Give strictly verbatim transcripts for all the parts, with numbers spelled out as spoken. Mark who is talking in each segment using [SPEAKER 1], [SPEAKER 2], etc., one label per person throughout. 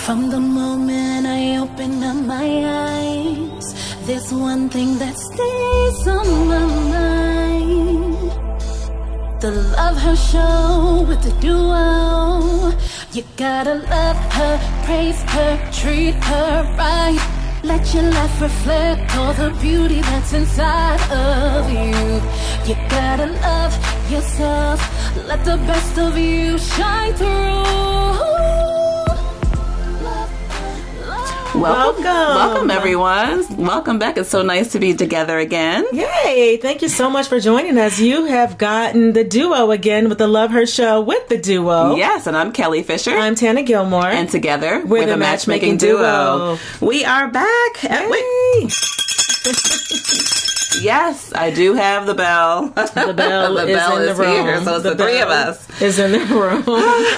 [SPEAKER 1] From the moment I open up my eyes, there's one thing that stays on my mind. The Love Her Show with the duo. You gotta love her, praise her, treat her right. Let your life reflect all the beauty that's inside of you. You gotta love yourself. Let the best of you shine through.
[SPEAKER 2] Welcome. Welcome, everyone. Welcome back. It's so nice to be together again.
[SPEAKER 3] Yay. Thank you so much for joining us. You have gotten the duo again with the Love Her Show with the duo.
[SPEAKER 2] Yes, and I'm Kelly Fisher.
[SPEAKER 3] I'm Tana Gilmore.
[SPEAKER 2] And together,
[SPEAKER 3] we're,
[SPEAKER 2] we're the,
[SPEAKER 3] the
[SPEAKER 2] matchmaking, matchmaking duo. duo. We are back.
[SPEAKER 3] Yay.
[SPEAKER 2] Wait. Yes, I do have the bell.
[SPEAKER 3] The bell,
[SPEAKER 2] the
[SPEAKER 3] is,
[SPEAKER 2] bell
[SPEAKER 3] in
[SPEAKER 2] is
[SPEAKER 3] the room.
[SPEAKER 2] here, so it's the, the three of us.
[SPEAKER 3] Is in the room.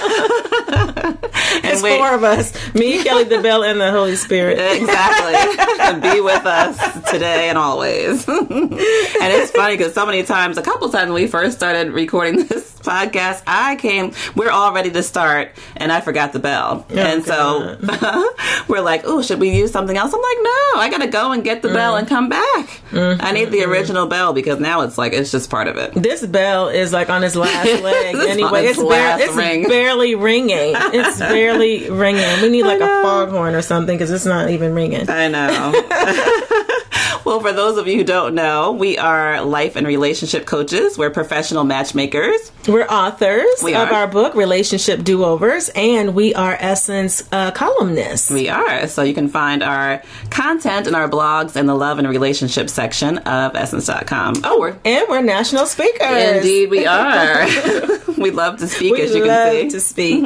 [SPEAKER 3] It's wait. four of us. Me, Kelly, the bell, and the Holy Spirit.
[SPEAKER 2] Exactly. Be with us today and always. And it's funny because so many times, a couple times when we first started recording this podcast, I came, we're all ready to start, and I forgot the bell. Oh, and God. so we're like, oh, should we use something else? I'm like, no, I got to go and get the mm. bell and come back. Mm-hmm. I need the original bell because now it's like, it's just part of it.
[SPEAKER 3] This bell is like on its last leg. Anyway,
[SPEAKER 2] its
[SPEAKER 3] it's, bar- it's
[SPEAKER 2] ring.
[SPEAKER 3] barely ringing. It's barely ringing. We need like a foghorn or something because it's not even ringing.
[SPEAKER 2] I know. Well, for those of you who don't know, we are life and relationship coaches. We're professional matchmakers.
[SPEAKER 3] We're authors
[SPEAKER 2] we
[SPEAKER 3] of
[SPEAKER 2] are.
[SPEAKER 3] our book, Relationship Do-Overs, and we are Essence uh, columnists.
[SPEAKER 2] We are. So you can find our content and our blogs in the love and relationship section of essence dot com. Oh, we're
[SPEAKER 3] and we're national speakers.
[SPEAKER 2] Indeed, we are. We love to speak,
[SPEAKER 3] we
[SPEAKER 2] as you
[SPEAKER 3] love
[SPEAKER 2] can see.
[SPEAKER 3] to speak.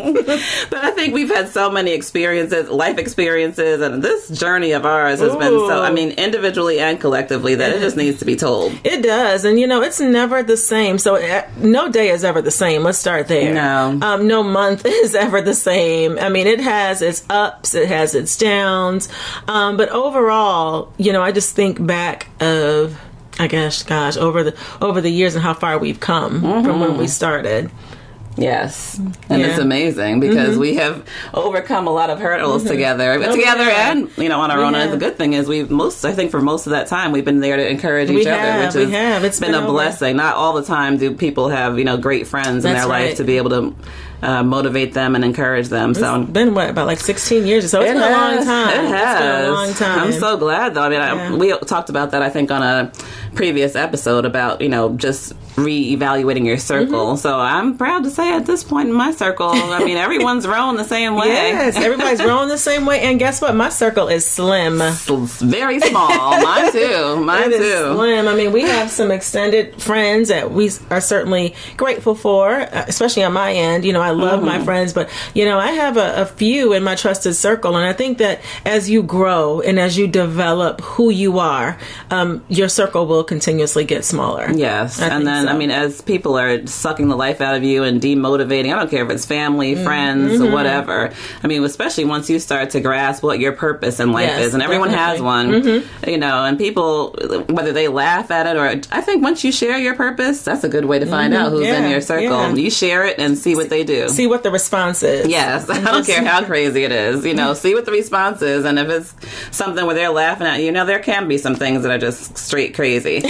[SPEAKER 2] But I think we've had so many experiences, life experiences, and this journey of ours has Ooh. been so, I mean, individually and collectively, that it just needs to be told.
[SPEAKER 3] It does. And, you know, it's never the same. So uh, no day is ever the same. Let's start there.
[SPEAKER 2] No.
[SPEAKER 3] Um, no month is ever the same. I mean, it has its ups, it has its downs. Um, but overall, you know, I just think back of, I guess, gosh, over the over the years and how far we've come mm-hmm. from when we started.
[SPEAKER 2] Yes, and
[SPEAKER 3] yeah.
[SPEAKER 2] it's amazing because
[SPEAKER 3] mm-hmm.
[SPEAKER 2] we have overcome a lot of hurdles mm-hmm. together,
[SPEAKER 3] oh,
[SPEAKER 2] together,
[SPEAKER 3] yeah.
[SPEAKER 2] and you know on our
[SPEAKER 3] we
[SPEAKER 2] own.
[SPEAKER 3] have.
[SPEAKER 2] And the good thing is we've most, I think, for most of that time, we've been there to encourage each
[SPEAKER 3] we
[SPEAKER 2] other,
[SPEAKER 3] have,
[SPEAKER 2] which
[SPEAKER 3] we
[SPEAKER 2] has
[SPEAKER 3] have. It's
[SPEAKER 2] been,
[SPEAKER 3] been
[SPEAKER 2] a
[SPEAKER 3] over.
[SPEAKER 2] blessing. Not all the time do people have you know great friends in
[SPEAKER 3] That's
[SPEAKER 2] their
[SPEAKER 3] right.
[SPEAKER 2] life to be able to uh, motivate them and encourage them.
[SPEAKER 3] It's
[SPEAKER 2] so
[SPEAKER 3] been what about like sixteen years or so. It's
[SPEAKER 2] it
[SPEAKER 3] been
[SPEAKER 2] has,
[SPEAKER 3] a long time.
[SPEAKER 2] It has.
[SPEAKER 3] It's been a long time.
[SPEAKER 2] I'm so glad though. I mean,
[SPEAKER 3] yeah.
[SPEAKER 2] I, we talked about that I think on a previous episode about you know just re-evaluating your circle. Mm-hmm. So I'm proud to say at this point in my circle, I mean, everyone's rowing the same way.
[SPEAKER 3] Yes, everybody's rowing the same way. And guess what? My circle is slim.
[SPEAKER 2] Very small. Mine too. Mine
[SPEAKER 3] it
[SPEAKER 2] too.
[SPEAKER 3] Is slim. I mean, we have some extended friends that we are certainly grateful for, especially on my end. You know, I love mm-hmm. my friends, but, you know, I have a, a few in my trusted circle. And I think that as you grow and as you develop who you are, um, your circle will continuously get smaller.
[SPEAKER 2] Yes.
[SPEAKER 3] I
[SPEAKER 2] and then, so. I mean, as people are sucking the life out of you and demotivating, I don't care if it's family, mm-hmm. friends,
[SPEAKER 3] mm-hmm.
[SPEAKER 2] or whatever. I mean, especially once you start to grasp what your purpose in life
[SPEAKER 3] yes,
[SPEAKER 2] is, and everyone
[SPEAKER 3] definitely.
[SPEAKER 2] has one, mm-hmm. you know, and people, whether they laugh at it or, I think once you share your purpose, that's a good way to find
[SPEAKER 3] mm-hmm.
[SPEAKER 2] out who's
[SPEAKER 3] yeah,
[SPEAKER 2] in your circle.
[SPEAKER 3] yeah.
[SPEAKER 2] You share it and see what they do.
[SPEAKER 3] See what the response is.
[SPEAKER 2] Yes. I don't care how crazy it is. You know, see what the response is, and if it's something where they're laughing at you, you know, there can be some things that are just straight crazy.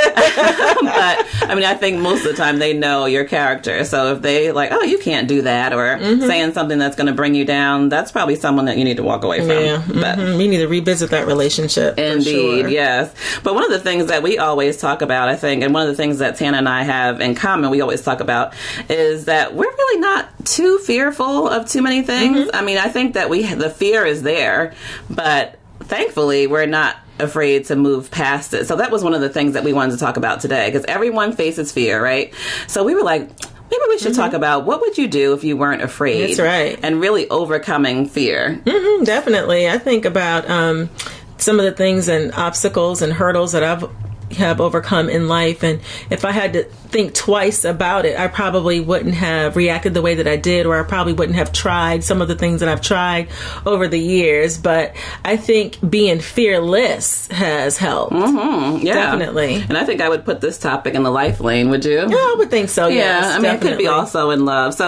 [SPEAKER 2] But, I mean, I think most of the time they know your character. So if they like, oh, you can't do that, or mm-hmm. saying something that's going to bring you down, that's probably someone that you need to walk away from.
[SPEAKER 3] Yeah,
[SPEAKER 2] but,
[SPEAKER 3] mm-hmm. we need to revisit that relationship.
[SPEAKER 2] Indeed,
[SPEAKER 3] sure.
[SPEAKER 2] yes. But one of the things that we always talk about, I think, and one of the things that Tana and I have in common, we always talk about, is that we're really not too fearful of too many things. Mm-hmm. I mean, I think that we the fear is there, but thankfully we're not afraid to move past it. So that was one of the things that we wanted to talk about today, because everyone faces fear, right? So we were like, maybe we should mm-hmm. talk about what would you do if you weren't afraid.
[SPEAKER 3] That's right.
[SPEAKER 2] And really overcoming fear.
[SPEAKER 3] Mm-hmm, definitely. I think about um, some of the things and obstacles and hurdles that I've have overcome in life, and if I had to think twice about it, I probably wouldn't have reacted the way that I did, or I probably wouldn't have tried some of the things that I've tried over the years. But I think being fearless has helped.
[SPEAKER 2] Mm-hmm. Yeah,
[SPEAKER 3] definitely.
[SPEAKER 2] And I think I would put this topic in the life lane. Would you?
[SPEAKER 3] Yeah, I would think so.
[SPEAKER 2] Yeah,
[SPEAKER 3] yes,
[SPEAKER 2] I mean,
[SPEAKER 3] definitely.
[SPEAKER 2] it could be also in love. So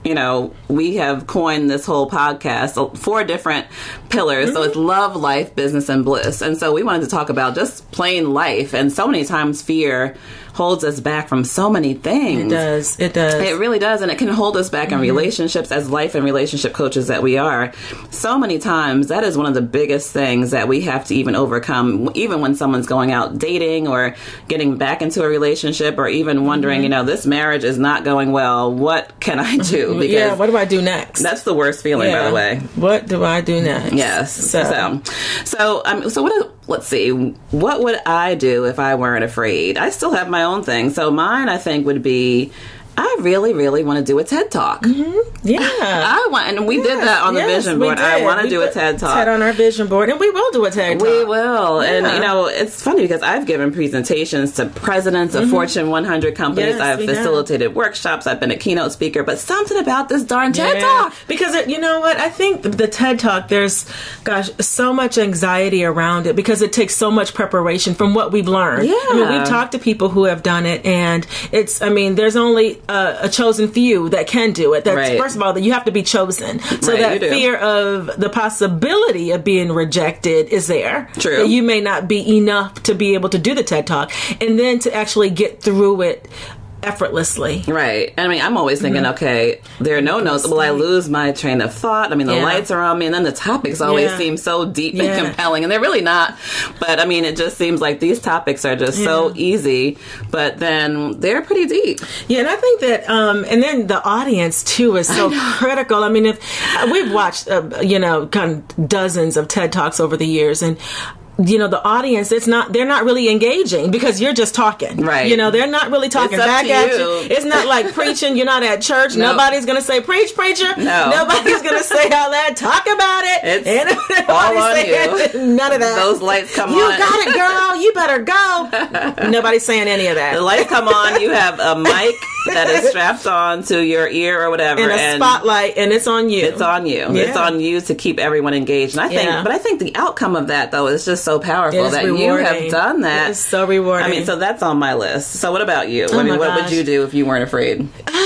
[SPEAKER 2] you know, we have coined this whole podcast so four different pillars. Mm-hmm. So it's love, life, business, and bliss. And so we wanted to talk about just plain life. And so many times fear holds us back from so many things.
[SPEAKER 3] It does. It does.
[SPEAKER 2] It really does. And it can hold us back mm-hmm. in relationships as life and relationship coaches that we are. So many times that is one of the biggest things that we have to even overcome, even when someone's going out dating or getting back into a relationship, or even wondering, mm-hmm. you know, this marriage is not going well. What can I do? Because
[SPEAKER 3] yeah, what do I do next?
[SPEAKER 2] That's the worst feeling, yeah. by the way.
[SPEAKER 3] What do I do next?
[SPEAKER 2] Yes. So, so, so, um, so what? Let's see. What would I do if I weren't afraid? I still have my own thing. So mine, I think, would be, I really, really want to do a TED Talk.
[SPEAKER 3] Mm-hmm. Yeah.
[SPEAKER 2] I want, and we yes, did that on the
[SPEAKER 3] yes,
[SPEAKER 2] vision board. I want to do a TED Talk.
[SPEAKER 3] TED on our vision board, and we will do a TED Talk.
[SPEAKER 2] We will.
[SPEAKER 3] Yeah.
[SPEAKER 2] And, you know, it's funny because I've given presentations to presidents of mm-hmm. Fortune one hundred companies.
[SPEAKER 3] Yes,
[SPEAKER 2] I've facilitated
[SPEAKER 3] have.
[SPEAKER 2] workshops. I've been a keynote speaker. But something about this darn TED
[SPEAKER 3] yeah.
[SPEAKER 2] Talk.
[SPEAKER 3] Because, it, you know what? I think the, the TED Talk, there's, gosh, so much anxiety around it because it takes so much preparation from what we've learned.
[SPEAKER 2] Yeah.
[SPEAKER 3] I mean, we've talked to people who have done it, and it's, I mean, there's only a, a chosen few that can do it. That's,
[SPEAKER 2] right.
[SPEAKER 3] First of all, that you have to be chosen. So
[SPEAKER 2] right,
[SPEAKER 3] that fear of the possibility of being rejected is there.
[SPEAKER 2] True.
[SPEAKER 3] That you may not be enough to be able to do the TED Talk. And then to actually get through it effortlessly.
[SPEAKER 2] Right. I mean, I'm always thinking, mm-hmm. okay, there are no notes. Will I lose my train of thought? I mean, the
[SPEAKER 3] yeah.
[SPEAKER 2] lights are on me, and then the topics always
[SPEAKER 3] yeah.
[SPEAKER 2] seem so deep
[SPEAKER 3] yeah.
[SPEAKER 2] and compelling, and they're really not. But, I mean, it just seems like these topics are just yeah. so easy, but then they're pretty deep.
[SPEAKER 3] Yeah, and I think that, um, and then the audience, too, is so critical. I mean, if uh, we've watched, uh, you know, kind of dozens of TED Talks over the years, and you know, the audience, it's not, they're not really engaging because you're just talking.
[SPEAKER 2] Right.
[SPEAKER 3] You know, they're not really talking
[SPEAKER 2] it's
[SPEAKER 3] back
[SPEAKER 2] to
[SPEAKER 3] at
[SPEAKER 2] you.
[SPEAKER 3] you. It's not like preaching. You're not at church.
[SPEAKER 2] No.
[SPEAKER 3] Nobody's going to say, preach, preacher.
[SPEAKER 2] No.
[SPEAKER 3] Nobody's going to say all that. Talk about it.
[SPEAKER 2] It's all on you.
[SPEAKER 3] None of that.
[SPEAKER 2] Those lights come
[SPEAKER 3] you
[SPEAKER 2] on.
[SPEAKER 3] You got it, girl. You better go. Nobody's saying any of that.
[SPEAKER 2] The lights come on. You have a mic that is strapped on to your ear or whatever.
[SPEAKER 3] And a
[SPEAKER 2] and
[SPEAKER 3] spotlight, and it's on you.
[SPEAKER 2] It's on you.
[SPEAKER 3] Yeah.
[SPEAKER 2] It's on you to keep everyone engaged. And I think,
[SPEAKER 3] yeah.
[SPEAKER 2] but I think the outcome of that, though, is just so powerful that
[SPEAKER 3] rewarding.
[SPEAKER 2] you have done that.
[SPEAKER 3] It's so rewarding.
[SPEAKER 2] I mean, so that's on my list. So what about you?
[SPEAKER 3] Oh
[SPEAKER 2] I mean,
[SPEAKER 3] my
[SPEAKER 2] what
[SPEAKER 3] gosh.
[SPEAKER 2] would you do if you weren't afraid?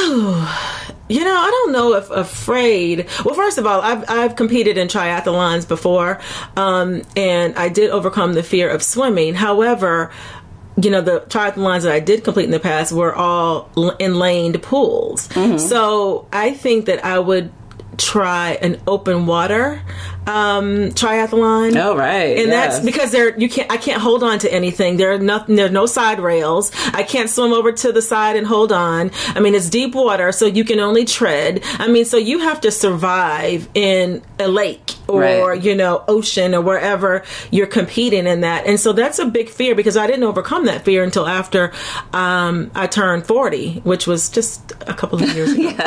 [SPEAKER 3] Oh, you know, I don't know if afraid. Well, first of all, I've I've competed in triathlons before, um, and I did overcome the fear of swimming. However, you know, the triathlons that I did complete in the past were all in laned pools. Mm-hmm. So I think that I would try an open water um triathlon.
[SPEAKER 2] Oh, right.
[SPEAKER 3] And
[SPEAKER 2] yes.
[SPEAKER 3] that's because there you can't I can't hold on to anything. There are nothing there are no side rails. I can't swim over to the side and hold on. I mean, it's deep water, so you can only tread. I mean, so you have to survive in a lake or,
[SPEAKER 2] right.
[SPEAKER 3] you know, ocean or wherever you're competing in that. And so that's a big fear because I didn't overcome that fear until after um I turned forty, which was just a couple of years ago.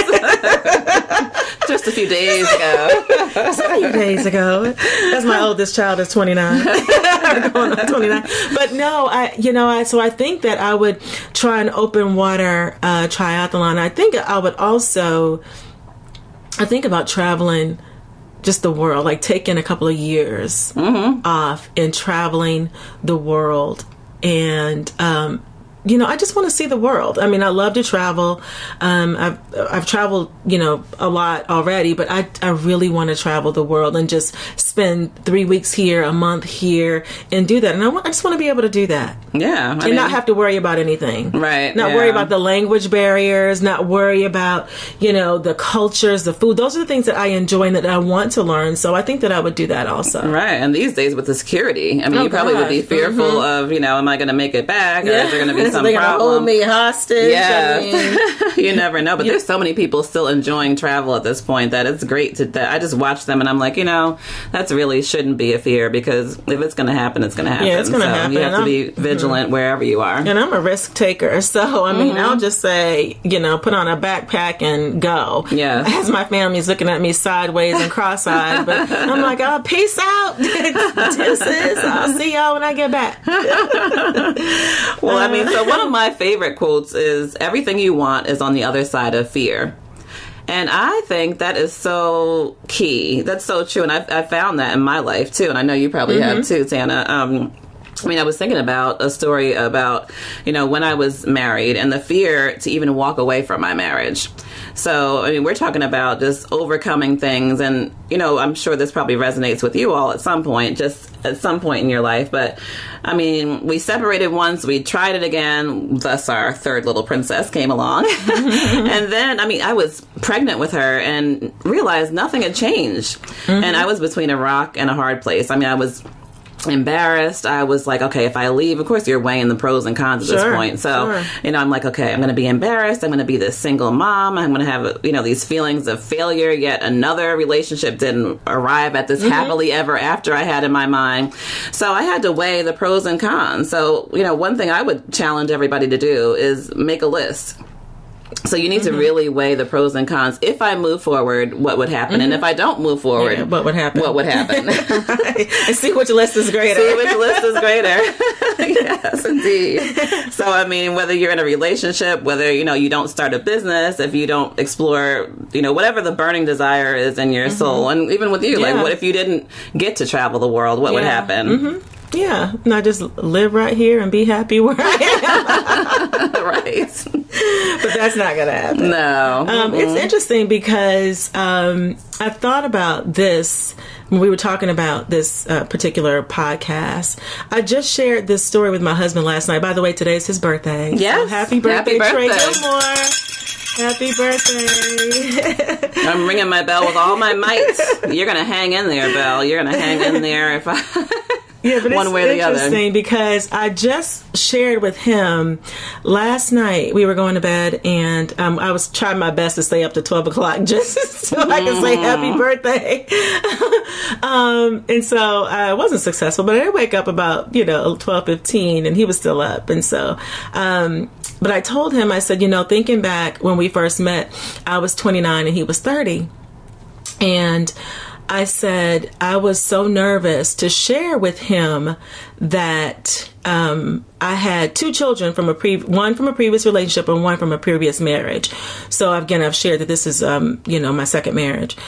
[SPEAKER 2] Just a few days ago.
[SPEAKER 3] Just a few days ago. That's my oldest child is twenty-nine. Going on twenty-nine. But no, I, you know, I, so I think that I would try an open water uh, triathlon. I think I would also, I think about traveling just the world, like taking a couple of years mm-hmm. off and traveling the world. And, um, you know, I just want to see the world. I mean, I love to travel. Um, I've I've traveled, you know, a lot already, but I I really want to travel the world and just spend three weeks here, a month here, and do that. And I, want, I just want to be able to do that.
[SPEAKER 2] Yeah, I
[SPEAKER 3] and
[SPEAKER 2] mean,
[SPEAKER 3] not have to worry about anything.
[SPEAKER 2] Right.
[SPEAKER 3] Not
[SPEAKER 2] yeah.
[SPEAKER 3] worry about the language barriers. Not worry about, you know, the cultures, the food. Those are the things that I enjoy and that I want to learn. So I think that I would do that also.
[SPEAKER 2] Right. And these days with the security, I mean,
[SPEAKER 3] oh,
[SPEAKER 2] you probably
[SPEAKER 3] gosh.
[SPEAKER 2] would be fearful mm-hmm. of, you know, am I going to make it back? Or
[SPEAKER 3] yeah.
[SPEAKER 2] is there going to be some
[SPEAKER 3] They're gonna
[SPEAKER 2] problem?
[SPEAKER 3] hold me hostage.
[SPEAKER 2] Yeah.
[SPEAKER 3] I mean,
[SPEAKER 2] you never know. But
[SPEAKER 3] yeah.
[SPEAKER 2] there's so many people still enjoying travel at this point that it's great to, that I just watch them and I'm like, you know, that's really shouldn't be a fear because if it's going to happen, it's going to happen.
[SPEAKER 3] Yeah, it's going to
[SPEAKER 2] so
[SPEAKER 3] happen.
[SPEAKER 2] You have to be
[SPEAKER 3] I'm,
[SPEAKER 2] vigilant mm-hmm. wherever you are.
[SPEAKER 3] And I'm a risk taker. So, I mean,
[SPEAKER 2] mm-hmm.
[SPEAKER 3] I'll just say, you know, put on a backpack and go.
[SPEAKER 2] Yeah.
[SPEAKER 3] As my family's looking at me sideways and cross-eyed. But I'm like, oh, peace out. Deuces. I'll see y'all when I get back.
[SPEAKER 2] Well, I mean, so one of my favorite quotes is, everything you want is on the other side of fear. And I think that is so key. That's so true. And I've, I've found that in my life, too. And I know you probably mm-hmm. have, too, Tana. Um, I mean, I was thinking about a story about, you know, when I was married and the fear to even walk away from my marriage. So, I mean, we're talking about just overcoming things. And, you know, I'm sure this probably resonates with you all at some point, just at some point in your life. But, I mean, we separated once, we tried it again, thus our third little princess came along. And then, I mean, I was pregnant with her and realized nothing had changed. Mm-hmm. And I was between a rock and a hard place. I mean, I was embarrassed. I was like, okay, if I leave, of course you're weighing the pros and cons at
[SPEAKER 3] sure,
[SPEAKER 2] this point. So,
[SPEAKER 3] sure.
[SPEAKER 2] you know, I'm like, okay, I'm going to be embarrassed. I'm going to be this single mom. I'm going to have, you know, these feelings of failure. Yet another relationship didn't arrive at this mm-hmm. happily ever after I had in my mind. So I had to weigh the pros and cons. So, you know, one thing I would challenge everybody to do is make a list. So you need mm-hmm. to really weigh the pros and cons. If I move forward, what would happen? Mm-hmm. And if I don't move forward,
[SPEAKER 3] yeah, what would happen?
[SPEAKER 2] What would happen?
[SPEAKER 3] And see which list is greater.
[SPEAKER 2] See which list is greater. Yes, indeed. So, I mean, whether you're in a relationship, whether, you know, you don't start a business, if you don't explore, you know, whatever the burning desire is in your mm-hmm. soul. And even with you, yeah. like, what if you didn't get to travel the world? What yeah. would happen?
[SPEAKER 3] Mm-hmm. Yeah, not just live right here and be happy where I
[SPEAKER 2] am. Right.
[SPEAKER 3] But that's not going to happen.
[SPEAKER 2] No.
[SPEAKER 3] Um, mm-hmm. It's interesting because um, I thought about this when we were talking about this uh, particular podcast. I just shared this story with my husband last night. By the way, today is his birthday.
[SPEAKER 2] Yes.
[SPEAKER 3] So happy birthday,
[SPEAKER 2] happy birthday.
[SPEAKER 3] Trey Gilmore. Happy birthday.
[SPEAKER 2] I'm ringing my bell with all my might. You're going to hang in there, Belle. You're going to hang in there if I...
[SPEAKER 3] Yeah, but
[SPEAKER 2] one
[SPEAKER 3] it's
[SPEAKER 2] way or the
[SPEAKER 3] interesting
[SPEAKER 2] other.
[SPEAKER 3] Because I just shared with him last night. We were going to bed, and um, I was trying my best to stay up to twelve o'clock just so I could say happy birthday. um, and so I wasn't successful, but I did wake up about, you know, twelve fifteen, and he was still up. And so, um, but I told him, I said, you know, thinking back when we first met, I was twenty-nine and he was thirty. And I said I was so nervous to share with him that um, I had two children from a pre- one from a previous relationship and one from a previous marriage. So again, I've shared that this is, um, you know, my second marriage.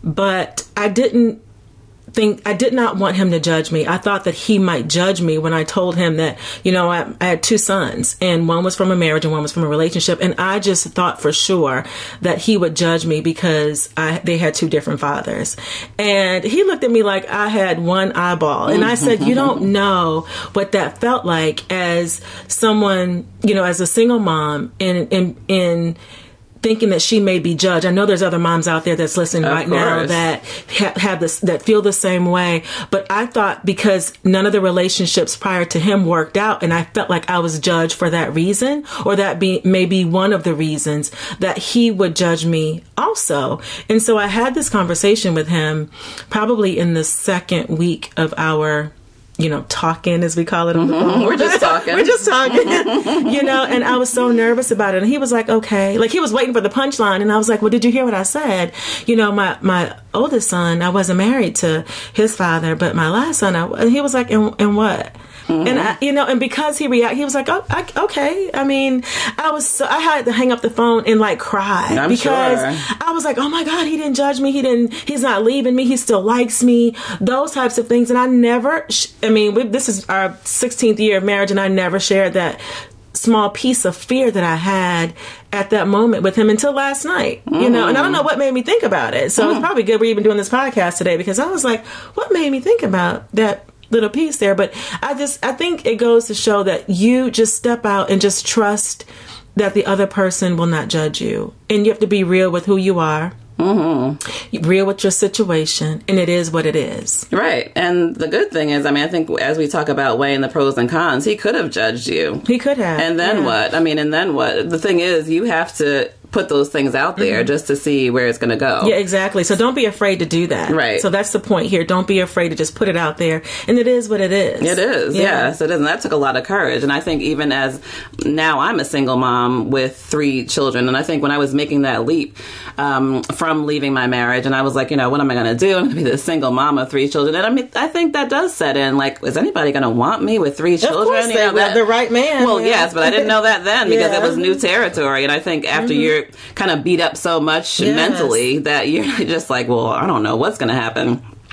[SPEAKER 3] But I didn't think, I did not want him to judge me. I thought that he might judge me when I told him that, you know, I, I had two sons, and one was from a marriage and one was from a relationship. And I just thought for sure that he would judge me because I, they had two different fathers. And he looked at me like I had one eyeball. And I said, you don't know what that felt like as someone, you know, as a single mom in, in, in, thinking that she may be judged. I know there's other moms out there that's listening
[SPEAKER 2] of
[SPEAKER 3] right
[SPEAKER 2] course.
[SPEAKER 3] now that ha- have this, that feel the same way. But I thought because none of the relationships prior to him worked out, and I felt like I was judged for that reason, or that be maybe one of the reasons that he would judge me also. And so I had this conversation with him probably in the second week of our, you know, talking, as we call it on the phone.
[SPEAKER 2] We're just talking.
[SPEAKER 3] We're just talking, you know, and I was so nervous about it. And he was like, okay. Like, he was waiting for the punchline. And I was like, well, did you hear what I said? You know, my, my oldest son, I wasn't married to his father, but my last son, I, and he was like, and, and what? Mm-hmm. And I, you know, and because he reacted, he was like, "Oh, I, okay." I mean, I was, so, I had to hang up the phone and like cry
[SPEAKER 2] I'm
[SPEAKER 3] because
[SPEAKER 2] sure.
[SPEAKER 3] I was like, "Oh my God, he didn't judge me. He didn't. He's not leaving me. He still likes me." Those types of things, and I never. I mean, we, this is our sixteenth year of marriage, and I never shared that small piece of fear that I had at that moment with him until last night, you know, and I don't know what made me think about it. So mm. it's probably good we're even doing this podcast today, because I was like, what made me think about that little piece there? But I just, I think it goes to show that you just step out and just trust that the other person will not judge you. And you have to be real with who you are. Mm-hmm. Real with your situation, and it is what it is.
[SPEAKER 2] Right. And the good thing is, I mean, I think as we talk about weighing the pros and cons, he could have judged you.
[SPEAKER 3] He could have.
[SPEAKER 2] And then
[SPEAKER 3] yeah.
[SPEAKER 2] what? I mean, and then what? The thing is, you have to put those things out there mm-hmm. just to see where it's going to go.
[SPEAKER 3] Yeah, exactly. So don't be afraid to do that.
[SPEAKER 2] Right.
[SPEAKER 3] So that's the point here. Don't be afraid to just put it out there. And it is what it is.
[SPEAKER 2] It is. Yeah. Yes, it is. And that took a lot of courage. And I think even as now I'm a single mom with three children. And I think when I was making that leap um, from leaving my marriage, and I was like, you know, what am I going to do? I'm going to be the single mom of three children. And I mean, I think that does set in. Like, is anybody going to want me with three children?
[SPEAKER 3] Of course
[SPEAKER 2] you
[SPEAKER 3] they
[SPEAKER 2] know,
[SPEAKER 3] will.
[SPEAKER 2] that,
[SPEAKER 3] the right man.
[SPEAKER 2] Well,
[SPEAKER 3] yeah.
[SPEAKER 2] yes, but I didn't know that then because
[SPEAKER 3] yeah.
[SPEAKER 2] it was new territory. And I think after mm-hmm. you're kind of beat up so much
[SPEAKER 3] yes.
[SPEAKER 2] mentally that you're just like, well, I don't know what's going to happen.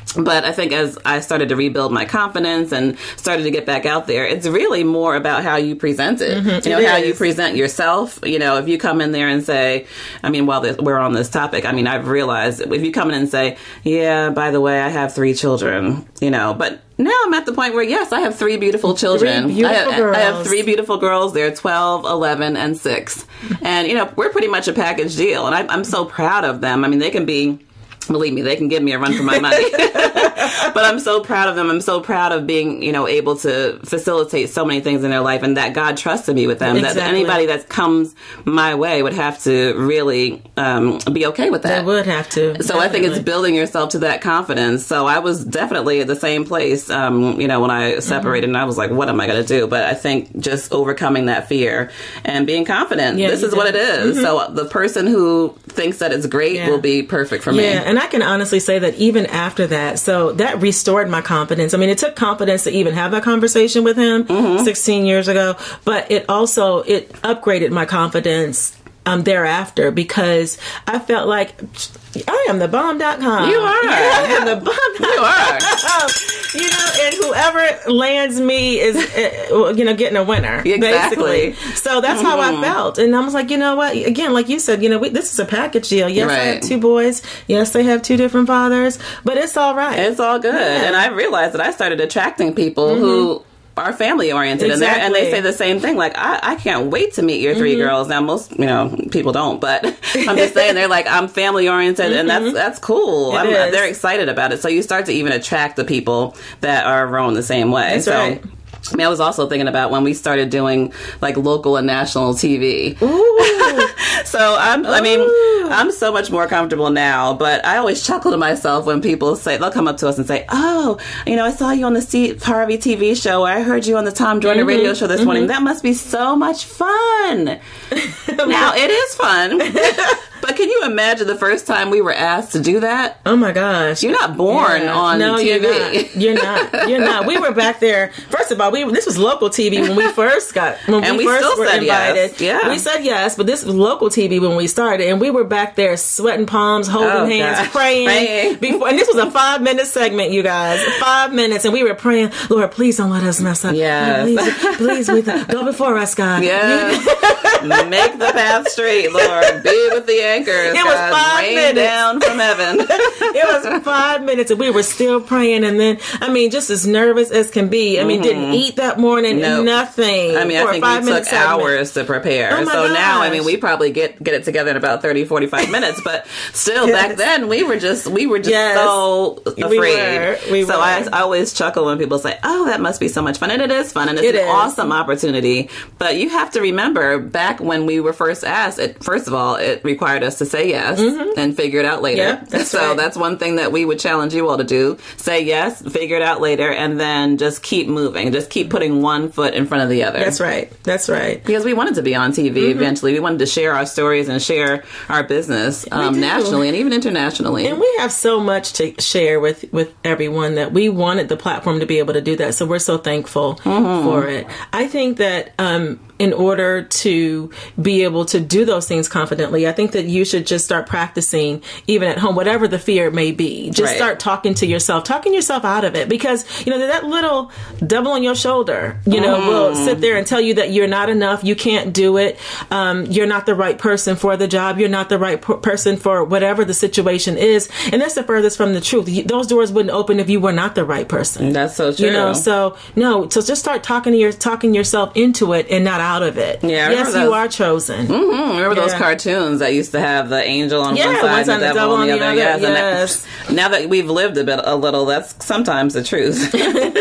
[SPEAKER 2] But I think as I started to rebuild my confidence and started to get back out there, it's really more about how you present it. Mm-hmm, you know, how is. you present yourself. You know, if you come in there and say, I mean, while this, we're on this topic, I mean, I've realized if you come in and say, yeah, by the way, I have three children, you know, but now I'm at the point where, yes, I have three beautiful children.
[SPEAKER 3] Three beautiful
[SPEAKER 2] I, have,
[SPEAKER 3] girls.
[SPEAKER 2] I have three beautiful girls. They're twelve, eleven, and six. And, you know, we're pretty much a package deal. And I, I'm so proud of them. I mean, they can be... Believe me, they can give me a run for my money. But I'm so proud of them. I'm so proud of being, you know, able to facilitate so many things in their life and that God trusted me with them.
[SPEAKER 3] Exactly.
[SPEAKER 2] That anybody that comes my way would have to really um, be okay with that.
[SPEAKER 3] They would have to.
[SPEAKER 2] So
[SPEAKER 3] definitely.
[SPEAKER 2] I think it's building yourself to that confidence. So I was definitely at the same place, um, you know, when I separated mm-hmm. and I was like, what am I going to do? But I think just overcoming that fear and being confident.
[SPEAKER 3] Yeah,
[SPEAKER 2] this is did. what it is. Mm-hmm. So the person who thinks that it's great yeah. will be perfect for me.
[SPEAKER 3] Yeah, and I can honestly say that even after that, so that restored my confidence. I mean, it took confidence to even have that conversation with him mm-hmm. sixteen years ago, but it also, it upgraded my confidence um, thereafter because I felt like I am the bomb dot com.
[SPEAKER 2] You are.
[SPEAKER 3] Yeah, I am the bomb.
[SPEAKER 2] You are.
[SPEAKER 3] You know, and whoever lands me is, uh, you know, getting a winner,
[SPEAKER 2] exactly.
[SPEAKER 3] basically. So that's mm-hmm. how I felt. And I was like, you know what? Again, like you said, you know, we, this is a package deal. Yes, right. I have two boys. Yes, they have two different fathers, but it's all right.
[SPEAKER 2] It's all good. Yeah. And I realized that I started attracting people mm-hmm. who are family oriented
[SPEAKER 3] exactly.
[SPEAKER 2] and, and they say the same thing like I, I can't wait to meet your three mm-hmm. girls. Now most you know people don't, but I'm just saying they're like I'm family oriented mm-hmm. and that's that's cool. I'm, they're excited about it, so you start to even attract the people that are rowing the same way.
[SPEAKER 3] That's
[SPEAKER 2] so
[SPEAKER 3] right.
[SPEAKER 2] I mean, I was also thinking about when we started doing like local and national T V.
[SPEAKER 3] Ooh.
[SPEAKER 2] So I'm, I mean,
[SPEAKER 3] Ooh.
[SPEAKER 2] I'm so much more comfortable now, but I always chuckle to myself when people say, they'll come up to us and say, oh, you know, I saw you on the Steve Harvey T V show. I heard you on the Tom Jordan mm-hmm. radio show this mm-hmm. morning. That must be so much fun. Now, it is fun. But can you imagine the first time we were asked to do that?
[SPEAKER 3] Oh my gosh.
[SPEAKER 2] You're not born
[SPEAKER 3] yeah.
[SPEAKER 2] on
[SPEAKER 3] no,
[SPEAKER 2] T V.
[SPEAKER 3] You're not. You're not. You're not. We were back there. First of all, we this was local T V when we first got when
[SPEAKER 2] and
[SPEAKER 3] we,
[SPEAKER 2] we
[SPEAKER 3] first
[SPEAKER 2] still
[SPEAKER 3] were
[SPEAKER 2] said
[SPEAKER 3] invited.
[SPEAKER 2] Yes. Yeah.
[SPEAKER 3] We said yes, but this was local T V when we started, and we were back there sweating palms, holding
[SPEAKER 2] oh,
[SPEAKER 3] hands,
[SPEAKER 2] gosh.
[SPEAKER 3] praying.
[SPEAKER 2] praying.
[SPEAKER 3] Before, and this was a five minute segment, you guys. Five minutes, and we were praying, Lord, please don't let us mess up.
[SPEAKER 2] Yes.
[SPEAKER 3] Please, please we th- go before us, God.
[SPEAKER 2] Yes. Make the path straight, Lord. Be with the anchors.
[SPEAKER 3] It was
[SPEAKER 2] God.
[SPEAKER 3] five
[SPEAKER 2] Rain
[SPEAKER 3] minutes
[SPEAKER 2] down from heaven.
[SPEAKER 3] It was five minutes, and we were still praying. And then, I mean, just as nervous as can be. I mean, mm-hmm. didn't eat that morning. Nope. Nothing.
[SPEAKER 2] I mean, I think we took hours to prepare.
[SPEAKER 3] Oh my
[SPEAKER 2] so
[SPEAKER 3] gosh.
[SPEAKER 2] now, I mean, we probably get get it together in about thirty, forty-five minutes. But still, yes. back then, we were just we were just
[SPEAKER 3] yes.
[SPEAKER 2] so afraid.
[SPEAKER 3] We were. We
[SPEAKER 2] so
[SPEAKER 3] were.
[SPEAKER 2] I, I always chuckle when people say, "Oh, that must be so much fun," and it is fun, and it's
[SPEAKER 3] it
[SPEAKER 2] an
[SPEAKER 3] is.
[SPEAKER 2] awesome opportunity. But you have to remember, back when we were first asked, it, first of all, it required us to say yes mm-hmm. and figure it out later.
[SPEAKER 3] Yep, that's
[SPEAKER 2] so
[SPEAKER 3] right.
[SPEAKER 2] that's one thing that we would challenge you all to do. Say yes, figure it out later, and then just keep moving. Just keep putting one foot in front of the other.
[SPEAKER 3] That's right. That's right.
[SPEAKER 2] Because we wanted to be on T V mm-hmm. eventually. We wanted to share our stories and share our business um, nationally and even internationally.
[SPEAKER 3] And we have so much to share with, with everyone that we wanted the platform to be able to do that. So we're so thankful mm-hmm. for it. I think that um, in order to be able to do those things confidently, I think that you should just start practicing even at home, whatever the fear may be. Just
[SPEAKER 2] right. start
[SPEAKER 3] talking to yourself, talking yourself out of it. Because, you know, that little devil on your shoulder, you know, mm. will sit there and tell you that you're not enough, you can't do it, um, you're not the right person for the job, you're not the right p- person for whatever the situation is. And that's the furthest from the truth. You, those doors wouldn't open if you were not the right person.
[SPEAKER 2] That's so true.
[SPEAKER 3] You know, so, no, so just start talking to your, talking yourself into it and not out of it.
[SPEAKER 2] Yeah,
[SPEAKER 3] yes,
[SPEAKER 2] those,
[SPEAKER 3] you are chosen.
[SPEAKER 2] Mm-hmm, remember
[SPEAKER 3] yeah.
[SPEAKER 2] those cartoons that used to have the angel on
[SPEAKER 3] yeah,
[SPEAKER 2] one side and the devil, devil on the, the other? other. Yes.
[SPEAKER 3] yes.
[SPEAKER 2] And that, now that we've lived a bit, a little, that's sometimes the truth.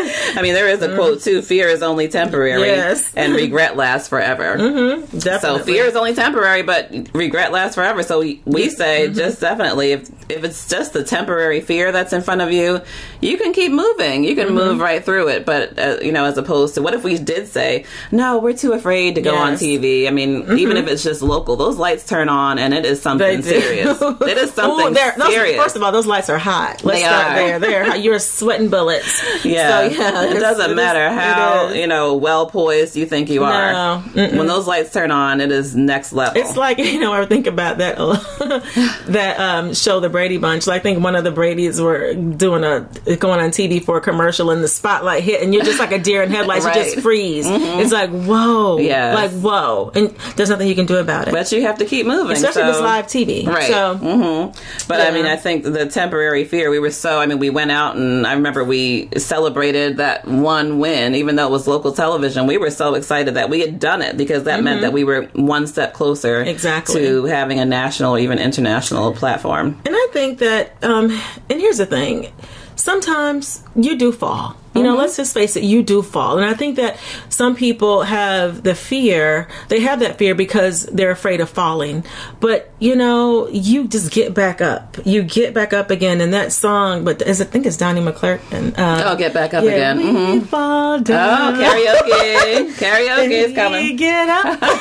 [SPEAKER 2] I mean, there is a mm. quote too: "Fear is only temporary,
[SPEAKER 3] yes.
[SPEAKER 2] and regret lasts forever."
[SPEAKER 3] Mm-hmm, definitely.
[SPEAKER 2] So fear is only temporary, but regret lasts forever. So we, we say mm-hmm. just definitely, if if it's just the temporary fear that's in front of you, you can keep moving. You can mm-hmm. move right through it. But uh, you know, as opposed to what if we did say, "No, we're too afraid afraid to go
[SPEAKER 3] Yes.
[SPEAKER 2] on T V. I mean, mm-hmm. even if it's just local, those lights turn on and it is something serious. It is something
[SPEAKER 3] Ooh, those,
[SPEAKER 2] serious.
[SPEAKER 3] First of all, those lights are hot. Let's
[SPEAKER 2] they
[SPEAKER 3] start
[SPEAKER 2] are.
[SPEAKER 3] there. They're hot. You're sweating bullets.
[SPEAKER 2] Yeah.
[SPEAKER 3] So, yeah
[SPEAKER 2] it doesn't
[SPEAKER 3] it
[SPEAKER 2] matter
[SPEAKER 3] is,
[SPEAKER 2] how, you know, well poised you think you are.
[SPEAKER 3] No. Mm-mm.
[SPEAKER 2] When those lights turn on, it is next level.
[SPEAKER 3] It's like, you know, I think about that that um, show, The Brady Bunch. I think one of the Bradys were doing a going on T V for a commercial, and the spotlight hit, and you're just like a deer in headlights.
[SPEAKER 2] Right.
[SPEAKER 3] You just freeze. Mm-hmm. It's like, whoa.
[SPEAKER 2] Yes.
[SPEAKER 3] Like, whoa. And there's nothing you can do about it.
[SPEAKER 2] But you have to keep moving.
[SPEAKER 3] Especially
[SPEAKER 2] so.
[SPEAKER 3] this live T V.
[SPEAKER 2] Right.
[SPEAKER 3] So,
[SPEAKER 2] mm-hmm. But
[SPEAKER 3] yeah.
[SPEAKER 2] I mean, I think the temporary fear, we were so, I mean, we went out and I remember we celebrated that one win, even though it was local television. We were so excited that we had done it because that mm-hmm. meant that we were one step closer
[SPEAKER 3] exactly.
[SPEAKER 2] to having a national or even international platform.
[SPEAKER 3] And I think that, um, and here's the thing, sometimes you do fall. You know, mm-hmm. let's just face it, you do fall. And I think that some people have the fear, they have that fear because they're afraid of falling. But, you know, you just get back up. You get back up again. And that song, but is, I think it's Donnie McClurkin. Uh,
[SPEAKER 2] oh, Get Back Up
[SPEAKER 3] yeah,
[SPEAKER 2] Again.
[SPEAKER 3] We
[SPEAKER 2] mm-hmm.
[SPEAKER 3] fall down.
[SPEAKER 2] Oh, karaoke. Karaoke is coming.
[SPEAKER 3] We get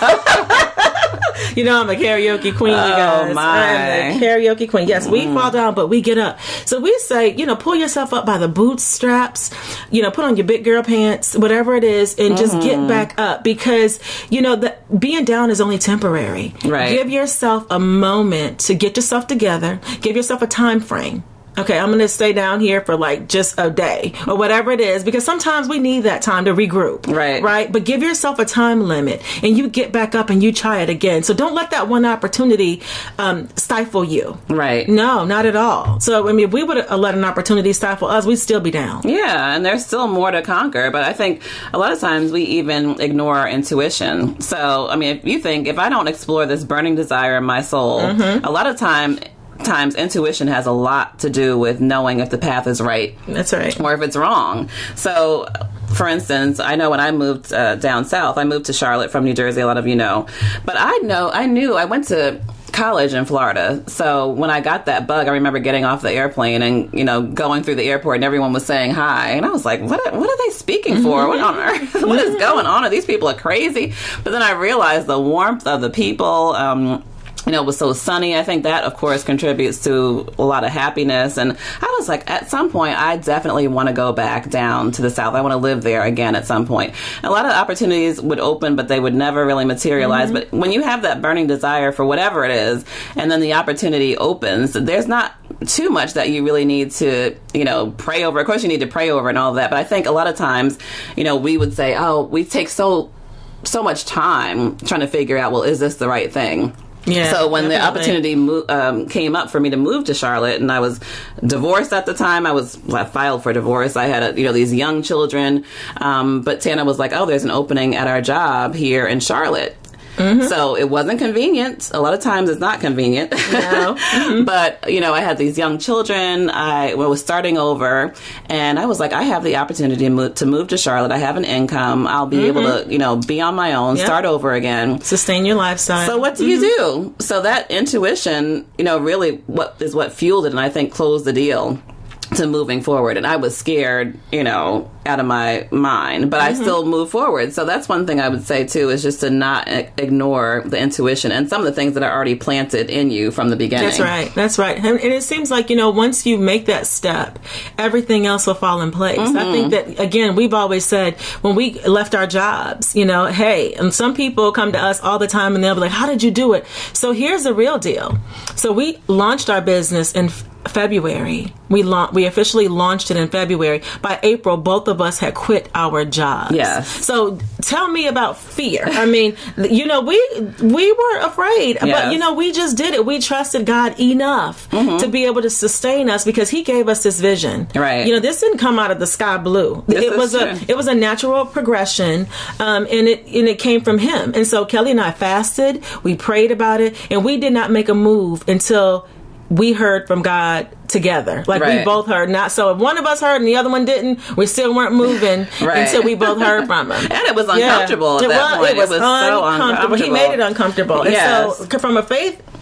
[SPEAKER 3] up. You know, I'm a karaoke queen, you guys.
[SPEAKER 2] Oh, my.
[SPEAKER 3] I'm a karaoke queen. Yes, we mm. fall down, but we get up. So we say, you know, pull yourself up by the bootstraps, you know, put on your big girl pants, whatever it is, and mm-hmm. just get back up because, you know, the, being down is only temporary.
[SPEAKER 2] Right.
[SPEAKER 3] Give yourself a moment to get yourself together. Give yourself a time frame. Okay, I'm going to stay down here for like just a day or whatever it is, because sometimes we need that time to regroup.
[SPEAKER 2] Right.
[SPEAKER 3] Right. But give yourself a time limit and you get back up and you try it again. So don't let that one opportunity um, stifle you.
[SPEAKER 2] Right.
[SPEAKER 3] No, not at all. So, I mean, if we would have let an opportunity stifle us, we'd still be down.
[SPEAKER 2] Yeah. And there's still more to conquer. But I think a lot of times we even ignore our intuition. So, I mean, if you think if I don't explore this burning desire in my soul, mm-hmm. a lot of time. times intuition has a lot to do with knowing if the path is right.
[SPEAKER 3] That's right.
[SPEAKER 2] Or if it's wrong. So, for instance, I know when I moved uh, down south, I moved to Charlotte from New Jersey, a lot of you know. But I know, I knew, I went to college in Florida. So when I got that bug, I remember getting off the airplane and, you know, going through the airport and everyone was saying hi. And I was like, what, what are they speaking for? What on earth? What is going on? Are these people are crazy? But then I realized the warmth of the people, um, you know, it was so sunny. I think that, of course, contributes to a lot of happiness. And I was like, at some point, I definitely want to go back down to the South. I want to live there again at some point. A lot of opportunities would open, but they would never really materialize. Mm-hmm. But when you have that burning desire for whatever it is, and then the opportunity opens, there's not too much that you really need to, you know, pray over. Of course, you need to pray over and all of that. But I think a lot of times, you know, we would say, oh, we take so, so much time trying to figure out, well, is this the right thing?
[SPEAKER 3] Yeah,
[SPEAKER 2] so when
[SPEAKER 3] definitely.
[SPEAKER 2] the opportunity mo- um, came up for me to move to Charlotte, and I was divorced at the time, I was well, I filed for divorce. I had a, you know these young children, um, but Tana was like, "Oh, there's an opening at our job here in Charlotte." Mm-hmm. So it wasn't convenient. A lot of times it's not convenient.
[SPEAKER 3] No. Mm-hmm.
[SPEAKER 2] But, you know, I had these young children. I was starting over and I was like, I have the opportunity to move to, move to Charlotte. I have an income. I'll be mm-hmm. able to, you know, be on my own, yep. start over again.
[SPEAKER 3] Sustain your lifestyle.
[SPEAKER 2] So what do mm-hmm. you do? So that intuition, you know, really what is what fueled it and I think closed the deal to moving forward. And I was scared, you know, out of my mind, but mm-hmm. I still moved forward. So that's one thing I would say too, is just to not ignore the intuition and some of the things that are already planted in you from the beginning.
[SPEAKER 3] That's right. That's right. And it seems like, you know, once you make that step, everything else will fall in place. Mm-hmm. I think that, again, we've always said when we left our jobs, you know, hey, and some people come to us all the time and they'll be like, how did you do it? So here's the real deal. So we launched our business in February. We la- we officially launched it in February. By April, both of us had quit our jobs.
[SPEAKER 2] Yes.
[SPEAKER 3] So tell me about fear. I mean, you know, we we were afraid,
[SPEAKER 2] yes.
[SPEAKER 3] but you know, we just did it. We trusted God enough mm-hmm. to be able to sustain us because He gave us this vision.
[SPEAKER 2] Right.
[SPEAKER 3] You know, this didn't come out of the sky blue.
[SPEAKER 2] This
[SPEAKER 3] it was
[SPEAKER 2] true.
[SPEAKER 3] a it was a natural progression, um, and it and it came from Him. And so Kelly and I fasted. We prayed about it, and we did not make a move until we heard from God together. Like
[SPEAKER 2] right.
[SPEAKER 3] we both heard. Not so if one of us heard and the other one didn't, we still weren't moving
[SPEAKER 2] right.
[SPEAKER 3] until we both heard from Him.
[SPEAKER 2] And it was uncomfortable
[SPEAKER 3] yeah.
[SPEAKER 2] at
[SPEAKER 3] it
[SPEAKER 2] that
[SPEAKER 3] was,
[SPEAKER 2] point.
[SPEAKER 3] It was,
[SPEAKER 2] it was
[SPEAKER 3] uncomfortable.
[SPEAKER 2] so uncomfortable.
[SPEAKER 3] He made it uncomfortable.
[SPEAKER 2] Yes.
[SPEAKER 3] And so from a faith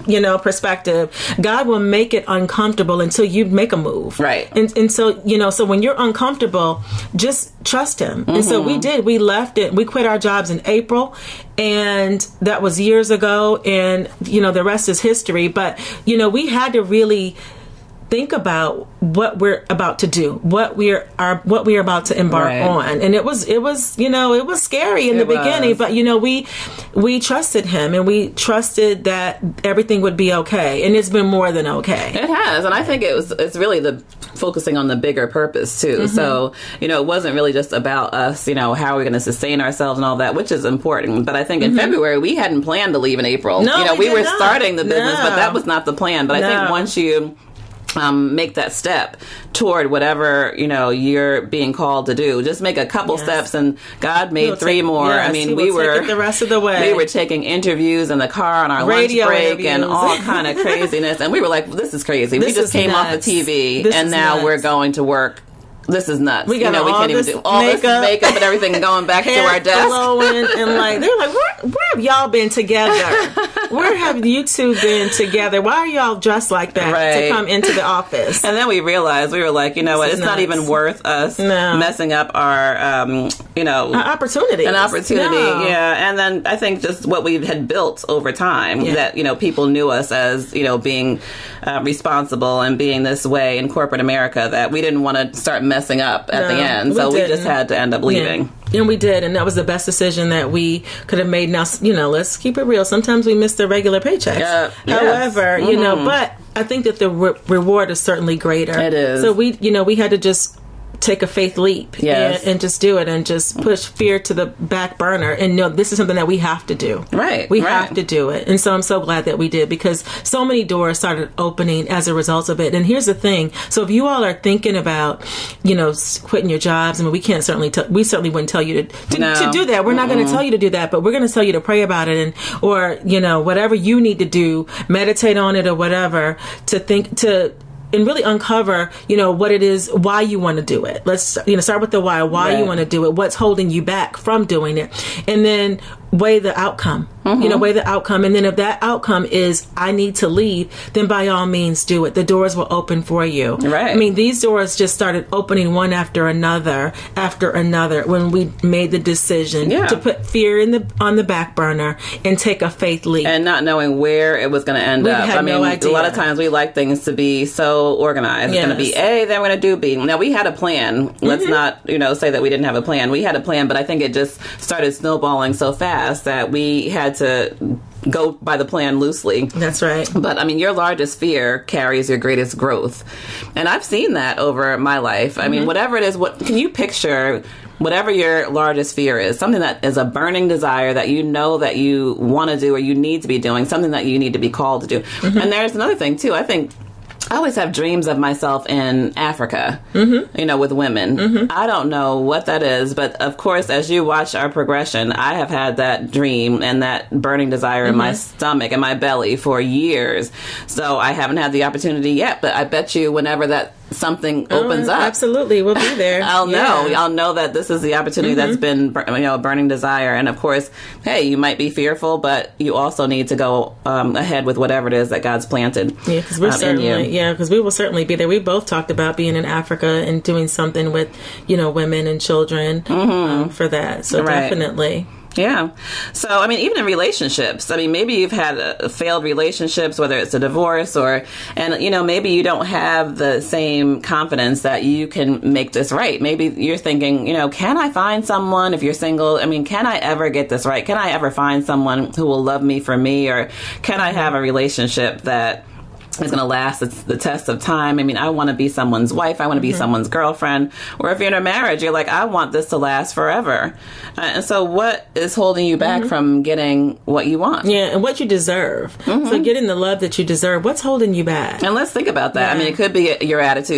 [SPEAKER 3] you know, perspective, God will make it uncomfortable until you make a move.
[SPEAKER 2] Right.
[SPEAKER 3] And, and so, you know, so when you're uncomfortable, just trust him. Mm-hmm. And so we did. We left it. We quit our jobs in April. And that was years ago. And, you know, the rest is history. But, you know, we had to really think about what we're about to do, what we're are what we're about to embark
[SPEAKER 2] right.
[SPEAKER 3] on. And it was it was you know it was scary in
[SPEAKER 2] it
[SPEAKER 3] the beginning,
[SPEAKER 2] was.
[SPEAKER 3] but you know we we trusted him, and we trusted that everything would be okay, and it's been more than okay.
[SPEAKER 2] It has, and I think it was it's really the focusing on the bigger purpose too. Mm-hmm. So you know it wasn't really just about us, you know, how are we going to sustain ourselves and all that, which is important. But I think in mm-hmm. February we hadn't planned to leave in April.
[SPEAKER 3] No,
[SPEAKER 2] you know
[SPEAKER 3] we,
[SPEAKER 2] we were
[SPEAKER 3] not.
[SPEAKER 2] starting the business,
[SPEAKER 3] no.
[SPEAKER 2] but that was not the plan. But I
[SPEAKER 3] no.
[SPEAKER 2] think once you Um, make that step toward whatever, you know, you're being called to do. Just make a couple
[SPEAKER 3] yes.
[SPEAKER 2] steps, and God made
[SPEAKER 3] He'll
[SPEAKER 2] three
[SPEAKER 3] take,
[SPEAKER 2] more.
[SPEAKER 3] yes,
[SPEAKER 2] I mean,
[SPEAKER 3] he
[SPEAKER 2] we
[SPEAKER 3] will
[SPEAKER 2] were
[SPEAKER 3] take it the rest of the way.
[SPEAKER 2] We were taking interviews in the car on our
[SPEAKER 3] Radio
[SPEAKER 2] lunch break
[SPEAKER 3] interviews.
[SPEAKER 2] and all kind of craziness, and we were like, "This is crazy."
[SPEAKER 3] This
[SPEAKER 2] we just came
[SPEAKER 3] nuts.
[SPEAKER 2] off the T V,
[SPEAKER 3] this
[SPEAKER 2] and now
[SPEAKER 3] nuts.
[SPEAKER 2] we're going to work. This is nuts.
[SPEAKER 3] We got
[SPEAKER 2] you know, we
[SPEAKER 3] all
[SPEAKER 2] can't even
[SPEAKER 3] this
[SPEAKER 2] do all
[SPEAKER 3] makeup,
[SPEAKER 2] this makeup and everything going back to our desk.
[SPEAKER 3] Flowing, and like they're like, where, where have y'all been together? Where have you two been together? Why are y'all dressed like that
[SPEAKER 2] right.
[SPEAKER 3] to come into the office?
[SPEAKER 2] And then we realized we were like, you know what?
[SPEAKER 3] This
[SPEAKER 2] It's
[SPEAKER 3] is
[SPEAKER 2] not
[SPEAKER 3] nuts.
[SPEAKER 2] even worth us
[SPEAKER 3] No.
[SPEAKER 2] messing up our, um, you know,
[SPEAKER 3] An opportunity.
[SPEAKER 2] An opportunity,
[SPEAKER 3] No.
[SPEAKER 2] yeah. And then I think just what we had built over time,
[SPEAKER 3] Yeah.
[SPEAKER 2] that, you know, people knew us as, you know, being uh, responsible and being this way in corporate America, that we didn't want to start messing up at
[SPEAKER 3] No,
[SPEAKER 2] the end.
[SPEAKER 3] we
[SPEAKER 2] So we
[SPEAKER 3] didn't.
[SPEAKER 2] just had to end up leaving.
[SPEAKER 3] Yeah. And we did, and that was the best decision that we could have made. Now, you know, let's keep it real. Sometimes we miss the regular paychecks.
[SPEAKER 2] Yeah. Yes.
[SPEAKER 3] However,
[SPEAKER 2] Mm-hmm.
[SPEAKER 3] you know, but I think that the re- reward is certainly greater.
[SPEAKER 2] It is.
[SPEAKER 3] So we, you know, we had to just take a faith leap
[SPEAKER 2] Yes.
[SPEAKER 3] and, and just do it, and just push fear to the back burner, and know this is something that we have to do.
[SPEAKER 2] Right.
[SPEAKER 3] We
[SPEAKER 2] right.
[SPEAKER 3] have to do it. And so I'm so glad that we did, because so many doors started opening as a result of it. And here's the thing. So if you all are thinking about, you know, quitting your jobs, I mean, we can't certainly, t- we certainly wouldn't tell you to, to,
[SPEAKER 2] No.
[SPEAKER 3] to do that. We're not going to tell you to do that, but we're going to tell you to pray about it, and, or, you know, whatever you need to do, meditate on it or whatever, to think, to, and really uncover, you know, what it is, why you want to do it. Let's, you know, start with the why, why
[SPEAKER 2] Right.
[SPEAKER 3] you want to do it, what's holding you back from doing it, and then weigh the outcome. Mm-hmm. You know, weigh the outcome. And then if that outcome is, I need to leave, then by all means do it. The doors will open for you.
[SPEAKER 2] Right.
[SPEAKER 3] I mean, these doors just started opening one after another, after another, when we made the decision
[SPEAKER 2] Yeah.
[SPEAKER 3] to put fear in the on the back burner and take a faith leap.
[SPEAKER 2] And not knowing where it was going to end
[SPEAKER 3] We
[SPEAKER 2] up.
[SPEAKER 3] had
[SPEAKER 2] I mean,
[SPEAKER 3] no idea.
[SPEAKER 2] a lot of times we like things to be so organized. It's going to be
[SPEAKER 3] Yes.
[SPEAKER 2] A, then we're going to do B. Now, we had a plan. Let's
[SPEAKER 3] Mm-hmm.
[SPEAKER 2] not, you know, say that we didn't have a plan. We had a plan, but I think it just started snowballing so fast that we had to go by the plan loosely.
[SPEAKER 3] That's right.
[SPEAKER 2] But I mean, your largest fear carries your greatest growth. And I've seen that over my life. I
[SPEAKER 3] Mm-hmm.
[SPEAKER 2] mean, whatever it is, what can you picture whatever your largest fear is, something that is a burning desire that you know that you want to do or you need to be doing, something that you need to be called to do. Mm-hmm. And there's another thing too. I think I always have dreams of myself in Africa, mm-hmm. you know, with women. Mm-hmm. I don't know what that is, but of course, as you watch our progression, I have had that dream and that burning desire mm-hmm. in my stomach and my belly for years. So I haven't had the opportunity yet, but I bet you whenever that something opens
[SPEAKER 3] oh,
[SPEAKER 2] up,
[SPEAKER 3] absolutely, we'll be there.
[SPEAKER 2] I'll
[SPEAKER 3] yeah.
[SPEAKER 2] know. I'll know that this is the opportunity mm-hmm. that's been, you know, a burning desire. And of course, hey, you might be fearful, but you also need to go um, ahead with whatever it is that God's planted.
[SPEAKER 3] Yeah, because we're
[SPEAKER 2] um,
[SPEAKER 3] certainly,
[SPEAKER 2] in you.
[SPEAKER 3] yeah, because we will certainly be there. We both talked about being in Africa and doing something with, you know, women and children mm-hmm. um, for that. So
[SPEAKER 2] right.
[SPEAKER 3] definitely.
[SPEAKER 2] Yeah. So, I mean, even in relationships, I mean, maybe you've had uh, failed relationships, whether it's a divorce or, and, you know, maybe you don't have the same confidence that you can make this right. Maybe you're thinking, you know, can I find someone if you're single? I mean, can I ever get this right? Can I ever find someone who will love me for me? Or can I have a relationship that is going to last the test of time? I mean, I want to be someone's wife. I want to be mm-hmm. someone's girlfriend. Or if you're in a marriage, you're like, I want this to last forever. Uh, and so what is holding you back mm-hmm. from getting what you want?
[SPEAKER 3] Yeah, and what you deserve. Mm-hmm. So getting the love that you deserve, what's holding you back?
[SPEAKER 2] And let's think about that.
[SPEAKER 3] Yeah.
[SPEAKER 2] I mean, it could be your attitude.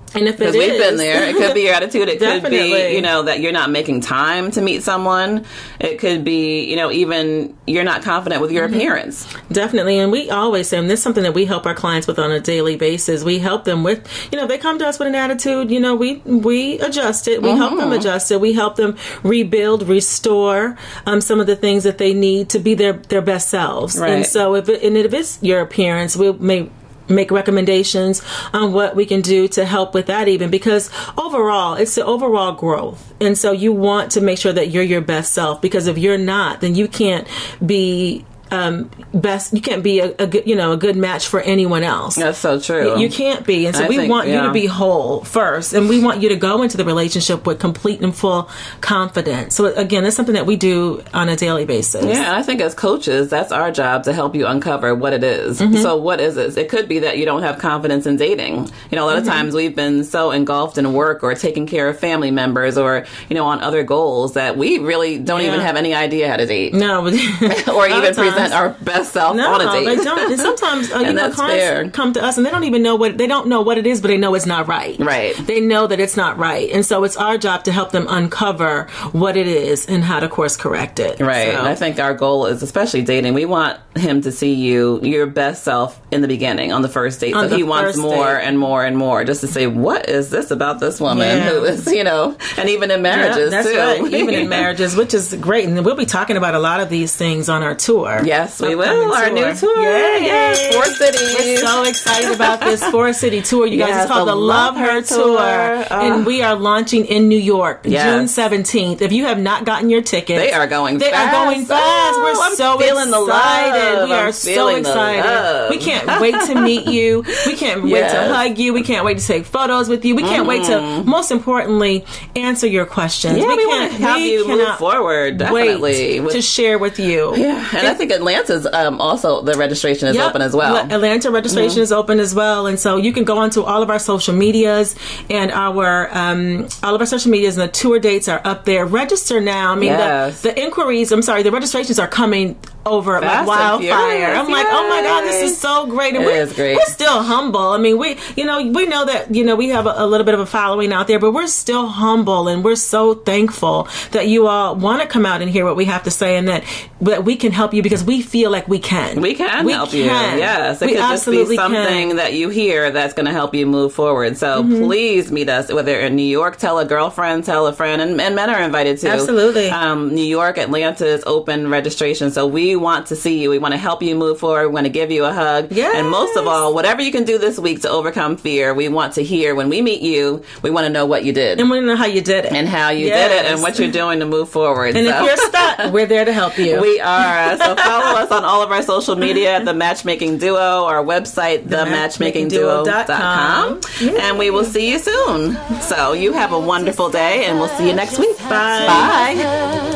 [SPEAKER 3] And if it
[SPEAKER 2] Because
[SPEAKER 3] is,
[SPEAKER 2] we've been there. It could be your attitude. It could
[SPEAKER 3] Definitely.
[SPEAKER 2] be, you know, that you're not making time to meet someone. It could be, you know, even you're not confident with your
[SPEAKER 3] Mm-hmm.
[SPEAKER 2] appearance.
[SPEAKER 3] Definitely. And we always say, and this is something that we help our clients with on a daily basis. We help them with, you know, if they come to us with an attitude, you know, we, we adjust it. We
[SPEAKER 2] Mm-hmm.
[SPEAKER 3] help them adjust it. We help them rebuild, restore um, some of the things that they need to be their, their best selves.
[SPEAKER 2] Right.
[SPEAKER 3] And so if it, and if it's your appearance, we may make recommendations on what we can do to help with that, even because overall it's the overall growth. And so you want to make sure that you're your best self, because if you're not, then you can't be um best you can't be a, a good you know a good match for anyone else.
[SPEAKER 2] That's so true.
[SPEAKER 3] You can't be. And so
[SPEAKER 2] I
[SPEAKER 3] we
[SPEAKER 2] think,
[SPEAKER 3] want you
[SPEAKER 2] yeah.
[SPEAKER 3] to be whole first, and we want you to go into the relationship with complete and full confidence. So again, that's something that we do on a daily basis.
[SPEAKER 2] Yeah, and I think as coaches, that's our job to help you uncover what it is.
[SPEAKER 3] Mm-hmm.
[SPEAKER 2] So what is it? It could be that you don't have confidence in dating. You know, a lot
[SPEAKER 3] Mm-hmm.
[SPEAKER 2] of times we've been so engulfed in work or taking care of family members or, you know, on other goals that we really don't
[SPEAKER 3] Yeah.
[SPEAKER 2] even have any idea how to date.
[SPEAKER 3] No, but
[SPEAKER 2] Or
[SPEAKER 3] a lot
[SPEAKER 2] even
[SPEAKER 3] of times-
[SPEAKER 2] present our best self
[SPEAKER 3] No,
[SPEAKER 2] on a date.
[SPEAKER 3] they don't. And sometimes uh, you
[SPEAKER 2] And
[SPEAKER 3] know,
[SPEAKER 2] that's
[SPEAKER 3] clients
[SPEAKER 2] fair.
[SPEAKER 3] come to us and they don't even know what they don't know what it is, but they know it's not right.
[SPEAKER 2] Right.
[SPEAKER 3] They know that it's not right, and so it's our job to help them uncover what it is and how to course correct it.
[SPEAKER 2] Right.
[SPEAKER 3] So,
[SPEAKER 2] And I think our goal is, especially dating, we want him to see you, your best self in the beginning on the first date.
[SPEAKER 3] On
[SPEAKER 2] So
[SPEAKER 3] the
[SPEAKER 2] he wants
[SPEAKER 3] first
[SPEAKER 2] more
[SPEAKER 3] date.
[SPEAKER 2] and more and more just to say, what is this about this woman
[SPEAKER 3] Yeah.
[SPEAKER 2] who is, you know, and even in marriages
[SPEAKER 3] yeah, that's
[SPEAKER 2] too.
[SPEAKER 3] right. Even in marriages, which is great, and we'll be talking about a lot of these things on our tour.
[SPEAKER 2] Yes, we
[SPEAKER 3] Upcoming
[SPEAKER 2] will. Our new tour.
[SPEAKER 3] Yay.
[SPEAKER 2] Yes, four cities.
[SPEAKER 3] We're so excited about this four city tour, you guys.
[SPEAKER 2] Yes,
[SPEAKER 3] It's called
[SPEAKER 2] the
[SPEAKER 3] the Love
[SPEAKER 2] Love Her
[SPEAKER 3] Her
[SPEAKER 2] Tour.
[SPEAKER 3] Tour,
[SPEAKER 2] Oh.
[SPEAKER 3] and we are launching in New York,
[SPEAKER 2] Yes.
[SPEAKER 3] June seventeenth. If you have not gotten your tickets,
[SPEAKER 2] They are going
[SPEAKER 3] They
[SPEAKER 2] fast.
[SPEAKER 3] are going fast.
[SPEAKER 2] Oh,
[SPEAKER 3] We're
[SPEAKER 2] I'm
[SPEAKER 3] so
[SPEAKER 2] feeling the
[SPEAKER 3] excited.
[SPEAKER 2] love.
[SPEAKER 3] We are
[SPEAKER 2] I'm
[SPEAKER 3] so
[SPEAKER 2] feeling the
[SPEAKER 3] excited.
[SPEAKER 2] love.
[SPEAKER 3] We can't wait to meet you. We can't wait
[SPEAKER 2] Yes.
[SPEAKER 3] to hug you. We can't wait to take photos with you. We can't wait to, most importantly, answer your questions.
[SPEAKER 2] Yeah, we,
[SPEAKER 3] can't-
[SPEAKER 2] want to have
[SPEAKER 3] we
[SPEAKER 2] you move
[SPEAKER 3] cannot
[SPEAKER 2] forward, definitely.
[SPEAKER 3] Wait
[SPEAKER 2] With-
[SPEAKER 3] to share with you.
[SPEAKER 2] yeah, and I think Atlanta's um, also, the registration is
[SPEAKER 3] Yep.
[SPEAKER 2] open as well.
[SPEAKER 3] Atlanta registration is open as well, and so you can go onto all of our social medias and our um, all of our social medias, and the tour dates are up there. Register now. I mean,
[SPEAKER 2] Yes.
[SPEAKER 3] the, the inquiries. I'm sorry, the registrations are coming over
[SPEAKER 2] Fast
[SPEAKER 3] like
[SPEAKER 2] and
[SPEAKER 3] wildfire.
[SPEAKER 2] furious.
[SPEAKER 3] I'm like, oh my god, this
[SPEAKER 2] Yay.
[SPEAKER 3] is so great, and
[SPEAKER 2] It
[SPEAKER 3] we're,
[SPEAKER 2] is great.
[SPEAKER 3] we're still humble. I mean, we you know we know that you know we have a, a little bit of a following out there, but we're still humble, and we're so thankful that you all want to come out and hear what we have to say, and that that we can help you because we feel like we can.
[SPEAKER 2] We can
[SPEAKER 3] We
[SPEAKER 2] help you.
[SPEAKER 3] can.
[SPEAKER 2] Yes, it
[SPEAKER 3] We
[SPEAKER 2] could just be
[SPEAKER 3] absolutely
[SPEAKER 2] something
[SPEAKER 3] can.
[SPEAKER 2] that you hear that's going to help you move forward. So please meet us, whether in New York, tell a girlfriend, tell a friend, and, and men are invited too.
[SPEAKER 3] Absolutely.
[SPEAKER 2] Um, New York, Atlanta is open registration. So we want to see you. We want to help you move forward. We want to give you a hug.
[SPEAKER 3] Yes.
[SPEAKER 2] And most of all, whatever you can do this week to overcome fear, we want to hear when we meet you, we want to know what you did.
[SPEAKER 3] And we know how you did it.
[SPEAKER 2] And how you
[SPEAKER 3] Yes.
[SPEAKER 2] did it and what you're doing to move forward.
[SPEAKER 3] And
[SPEAKER 2] So-
[SPEAKER 3] if you're stuck, we're there to help you.
[SPEAKER 2] we are. So follow us on all of our social media at The Matchmaking Duo, our website, the matchmaking duo dot com. And we will see you soon. So you have a wonderful day, and we'll see you next week.
[SPEAKER 3] Bye.
[SPEAKER 2] Bye.
[SPEAKER 1] Her.